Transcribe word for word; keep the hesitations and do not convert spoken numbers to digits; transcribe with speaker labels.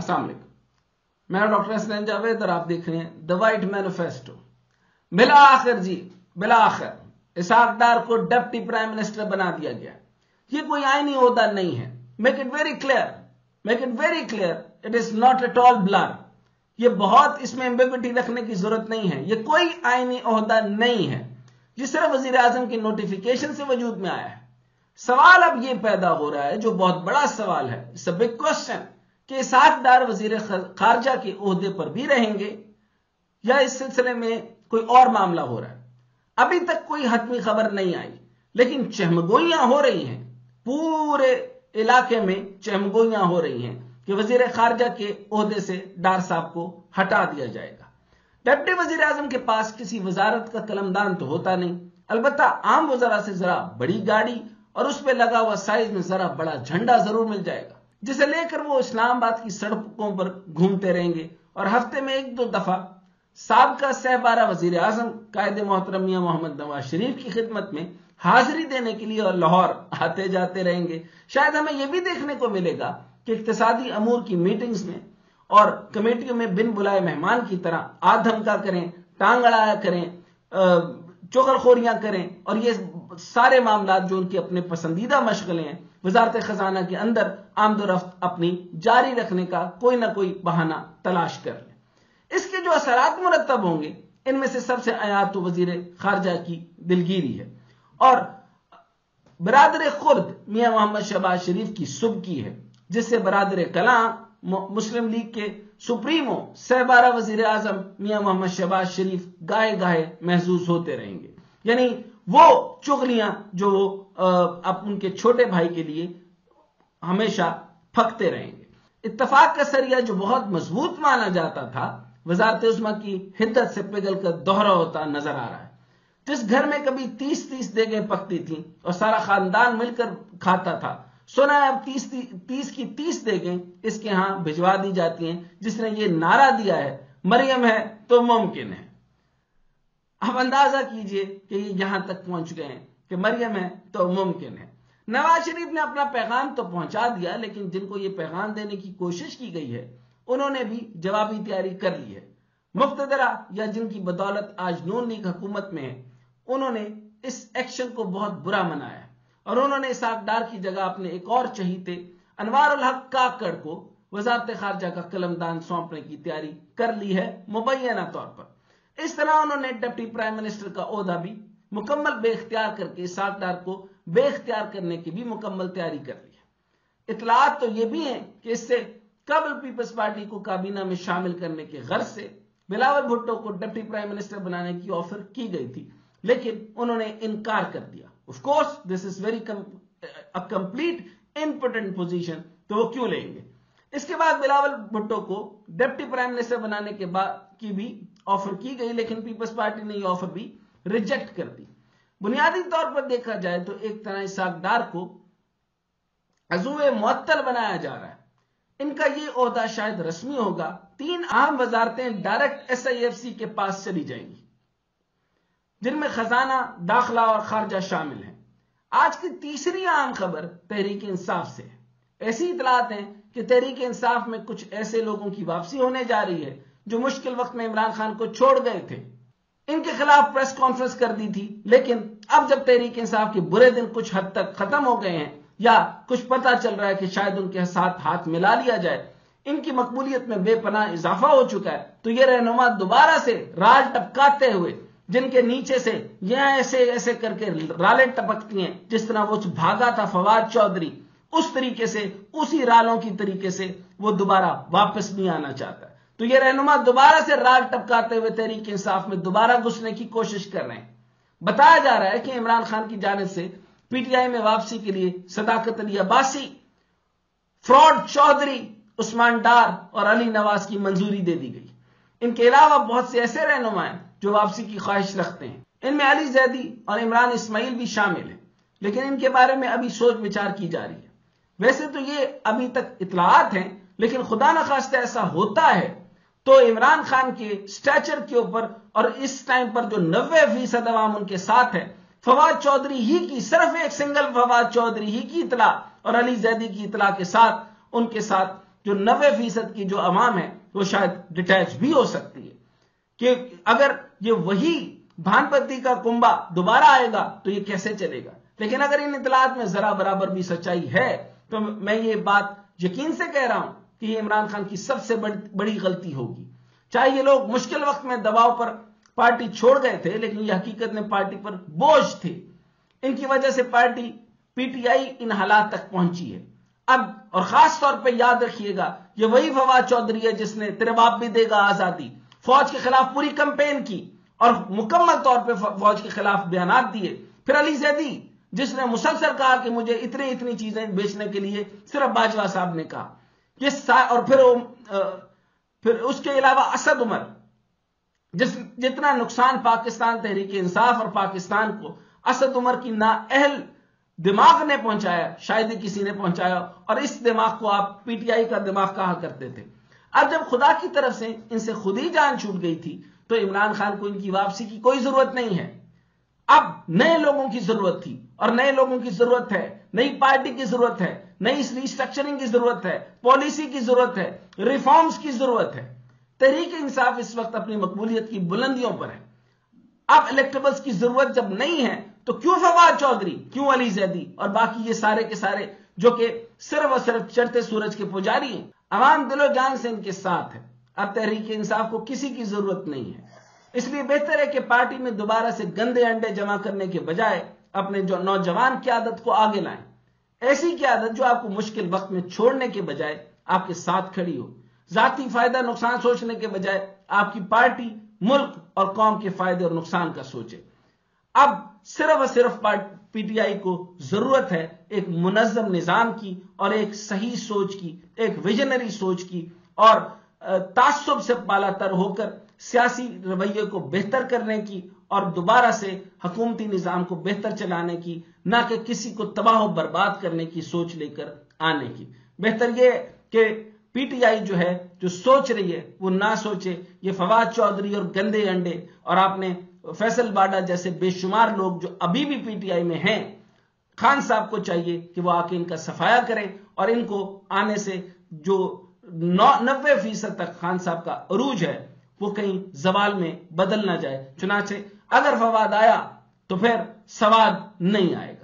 Speaker 1: السلام علیکم، میں ڈاکٹر حسنین جاوید اور آپ دیکھ رہے ہیں دا وائٹ مینیفیسٹو۔ بلا آخر جی بلا آخر اسحاق ڈار کو ڈپٹی پرائم منسٹر بنا دیا گیا۔ یہ کوئی آئینی عہدہ نہیں ہے۔ Make it very clear make it very clear it is not at all blur. یہ بہت اس میں ایمبیگوٹی رکھنے کی ضرورت نہیں ہے۔ یہ کوئی آئینی عہدہ نہیں ہے، جس طرح وزیر اعظم کی نوٹیفیکیشن سے وجود میں آیا ہے۔ سوال اب یہ پیدا ہو رہا ہے، جو بہت بڑا سوال ہے، اٹس اے بگ کوسچن، کہ اسحاق ڈار وزیر خارجہ کے عہدے پر بھی رہیں گے یا اس سلسلے میں کوئی اور معاملہ ہو رہا ہے۔ ابھی تک کوئی حتمی خبر نہیں آئی، لیکن چہمگوئیاں ہو رہی ہیں، پورے علاقے میں چہمگوئیاں ہو رہی ہیں کہ وزیر خارجہ کے عہدے سے ڈار صاحب کو ہٹا دیا جائے گا۔ ڈپٹی وزیر اعظم کے پاس کسی وزارت کا قلمدان تو ہوتا نہیں، البتہ عام وزراء سے ذرا بڑی گاڑی اور اس پہ لگا ہوا سائز میں ذرا بڑا جھنڈا ضرور مل جائے گا، جسے لے کر وہ اسلام آباد کی سڑکوں پر گھومتے رہیں گے اور ہفتے میں ایک دو دفعہ سابقہ سہبارہ وزیر اعظم قائد محترم میاں محمد نواز شریف کی خدمت میں حاضری دینے کے لیے اور لاہور آتے جاتے رہیں گے۔ شاید ہمیں یہ بھی دیکھنے کو ملے گا کہ اقتصادی امور کی میٹنگز میں اور کمیٹیوں میں بن بلائے مہمان کی طرح آدھ دھمکا کریں، ٹانگ اڑایا کریں، چغل خوریاں کریں، اور یہ سارے معاملات جو ان کے اپنے پسندیدہ مشغلے ہیں، وزارت خزانہ کے اندر آمد و رفت اپنی جاری رکھنے کا کوئی نہ کوئی بہانہ تلاش کر لیں۔ اس کے جو اثرات مرتب ہوں گے، ان میں سے سب سے اہم تو وزیر خارجہ کی دلگیری ہے اور برادر خرد میاں محمد شہباز شریف کی سبکی ہے، جس سے برادر کلاں مسلم لیگ کے سپریمو سہبارہ وزیر اعظم میاں محمد شہباز شریف گاہے گاہے محظوظ ہوتے رہیں گے، یعنی وہ چغلیاں جو وہ اب ان کے چھوٹے بھائی کے لیے ہمیشہ پھکتے رہیں گے۔ اتفاق کا سریہ جو بہت مضبوط مانا جاتا تھا، وزارت عظمیٰ کی حدت سے پگھل کر دوہرا ہوتا نظر آ رہا ہے۔ جس گھر میں کبھی تیس تیس دیگیں پکتی تھیں اور سارا خاندان مل کر کھاتا تھا، سنا ہے اب تیس تیس کی تیس دیگیں اس کے ہاں بھجوا دی جاتی ہیں، جس نے یہ نعرہ دیا ہے مریم ہے تو ممکن ہے۔ اب اندازہ کیجئے کہ یہ یہاں تک پہنچ گئے ہیں کہ مریم ہے تو ممکن ہے۔ نواز شریف نے اپنا پیغام تو پہنچا دیا، لیکن جن کو یہ پیغام دینے کی کوشش کی گئی ہے انہوں نے بھی جوابی تیاری کر لی ہے۔ مقتدرہ یا جن کی بدولت آج نون لیگ حکومت میں ہے، انہوں نے اس ایکشن کو بہت برا منایا اور انہوں نے اسحاق ڈار کی جگہ اپنے ایک اور چہیتے انوار الحق کاکڑ کو وزارت خارجہ کا قلمدان سونپنے کی تیاری کر لی ہے مبینہ طور پر۔ اس طرح انہوں نے ڈپٹی پرائم منسٹر کا عہدہ بھی مکمل بے اختیار کر کے اسحاق ڈار کو بے اختیار کرنے کی بھی مکمل تیاری کر لی ہے۔ اطلاعات تو یہ بھی ہیں کہ اس سے قبل پیپلز پارٹی کو کابینہ میں شامل کرنے کے غرض سے بلاول بھٹو کو ڈپٹی پرائم منسٹر بنانے کی آفر کی گئی تھی، لیکن انہوں نے انکار کر دیا۔ Of course this is very complete important position, تو وہ کیوں لیں گے؟ اس کے بعد بلاول بھٹو کو ڈپٹی پرائم منسٹر بنانے کے بعد کی بھی آفر کی گئی، لیکن پیپلز پارٹی نے یہ آفر بھی ریجیکٹ کر دی۔ بنیادی طور پر دیکھا جائے تو ایک طرح اسحاق ڈار کو عضو معطل بنایا جا رہا ہے۔ ان کا یہ عہدہ شاید رسمی ہوگا، تین اہم وزارتیں direct S I F C کے پاس چلی جائیں گی، جن میں خزانہ، داخلہ اور خارجہ شامل ہیں۔ آج کی تیسری اہم خبر تحریک انصاف سے ہے۔ ایسی اطلاعات ہیں کہ تحریک انصاف میں کچھ ایسے لوگوں کی واپسی ہونے جا رہی ہے جو مشکل وقت میں عمران خان کو چھوڑ گئے تھے۔ ان کے خلاف پریس کانفرنس کر دی تھی، لیکن اب جب تحریک انصاف کے برے دن کچھ حد تک ختم ہو گئے ہیں یا کچھ پتہ چل رہا ہے کہ شاید ان کے ساتھ ہاتھ ملا لیا جائے، ان کی مقبولیت میں بے پناہ اضافہ ہو چکا ہے، تو یہ رہنما دوبارہ سے راج ٹپکاتے ہوئے، جن کے نیچے سے یہاں ایسے ایسے کر کے رالیں ٹپکتی ہیں جس طرح وہ بھاگا تھا فواد چودھری، اس طریقے سے، اسی رالوں کی طریقے سے وہ دوبارہ واپس نہیں آنا چاہتا۔ تو یہ رہنما دوبارہ سے رال ٹپکاتے ہوئے تحریک انصاف میں دوبارہ گھسنے کی کوشش کر رہے ہیں۔ بتایا جا رہا ہے کہ عمران خان کی جانب سے پی ٹی آئی میں واپسی کے لیے صداقت علی عباسی، فراڈ چودھری، عثمان ڈار اور علی نواز کی منظوری دے دی گئی۔ ان کے علاوہ بہت سے ایسے رہنما ہیں جو واپسی کی خواہش رکھتے ہیں، ان میں علی زیدی اور عمران اسماعیل بھی شامل ہیں، لیکن ان کے بارے میں ابھی سوچ بچار کی جا رہی ہے۔ ویسے تو یہ ابھی تک اطلاعات ہیں، لیکن خدا نخواستہ ایسا ہوتا ہے تو عمران خان کے سٹیچر کے اوپر اور اس ٹائم پر جو نوے فیصد عوام ان کے ساتھ ہے، فواد چودھری ہی کی، صرف ایک سنگل فواد چودھری ہی کی اطلاع اور علی زیدی کی اطلاع کے ساتھ ان کے ساتھ جو نوے فیصد کی جو عوام ہے وہ شاید ڈیٹیچ بھی ہو سکتی ہے کہ اگر یہ وہی بھان پتی کا کنبا دوبارہ آئے گا تو یہ کیسے چلے گا. لیکن اگر ان اطلاعات میں ذرا برابر بھی سچائی ہے تو میں یہ بات یقین سے کہہ رہا ہوں کہ یہ عمران خان کی سب سے بڑی غلطی ہوگی. چاہے یہ لوگ مشکل وقت میں دباؤ پر پارٹی چھوڑ گئے تھے لیکن یہ حقیقت میں پارٹی پر بوجھ تھے. ان کی وجہ سے پارٹی پی ٹی آئی ان حالات تک پہنچی ہے. اب اور خاص طور پہ یاد رکھیے گا یہ وہی فواد چودھری ہے جس نے تیرے باپ بھی دے گا آزادی فوج کے خلاف پوری کمپین کی اور مکمل طور پہ فوج کے خلاف بیانات دیے. پھر علی زیدی جس نے مسلسل کہا کہ مجھے اتنی اتنی چیزیں بیچنے کے لیے صرف باجوہ صاحب نے کہا یہ اور پھر پھر اس کے علاوہ اسد عمر جس جتنا نقصان پاکستان تحریک انصاف اور پاکستان کو اسد عمر کی نااہل دماغ نے پہنچایا شاید ہی کسی نے پہنچایا اور اس دماغ کو آپ پی ٹی آئی کا دماغ کہا کرتے تھے. اب جب خدا کی طرف سے ان سے خود ہی جان چھوٹ گئی تھی تو عمران خان کو ان کی واپسی کی کوئی ضرورت نہیں ہے. اب نئے لوگوں کی ضرورت تھی اور نئے لوگوں کی ضرورت ہے, نئی پارٹی کی ضرورت ہے, نئی ریسٹرکچرنگ کی ضرورت ہے, پالیسی کی ضرورت ہے, ریفارمز کی ضرورت ہے. تحریک انصاف اس وقت اپنی مقبولیت کی بلندیوں پر ہے. اب الیکٹیبلز کی ضرورت جب نہیں ہے تو کیوں فواد چودھری, کیوں علی زیدی اور باقی یہ سارے کے سارے جو کہ صرف اور صرف چڑھتے سورج کے پجاری ہیں. عوام دل و جان سے ان کے ساتھ ہے. اب تحریک انصاف کو کسی کی ضرورت نہیں ہے. اس لیے بہتر ہے کہ پارٹی میں دوبارہ سے گندے انڈے جمع کرنے کے بجائے اپنے جو نوجوان قیادت کو آگے لائیں. ایسی قیادت جو آپ کو مشکل وقت میں چھوڑنے کے بجائے آپ کے ساتھ کھڑی ہو, ذاتی فائدہ نقصان سوچنے کے بجائے آپ کی پارٹی, ملک اور قوم کے فائدے اور نقصان کا سوچے. اب صرف اور صرف پی ٹی آئی کو ضرورت ہے ایک منظم نظام کی اور ایک صحیح سوچ کی, ایک ویژنری سوچ کی اور تعصب سے بالا تر ہو کر سیاسی رویے کو بہتر کرنے کی اور دوبارہ سے حکومتی نظام کو بہتر چلانے کی, نہ کہ کسی کو تباہ و برباد کرنے کی سوچ لے کر آنے کی. بہتر یہ کہ پی ٹی آئی جو ہے جو سوچ رہی ہے وہ نہ سوچے یہ فواد چودھری اور گندے انڈے, اور آپ نے فیصل باڈا جیسے بے شمار لوگ جو ابھی بھی پی ٹی آئی میں ہیں, خان صاحب کو چاہیے کہ وہ آ کے ان کا صفایا کریں اور ان کو آنے سے جو نوے فیصد تک خان صاحب کا عروج ہے وہ کہیں زوال میں بدل نہ جائے. چنانچہ اگر فواد آیا تو پھر سواد نہیں آئے گا.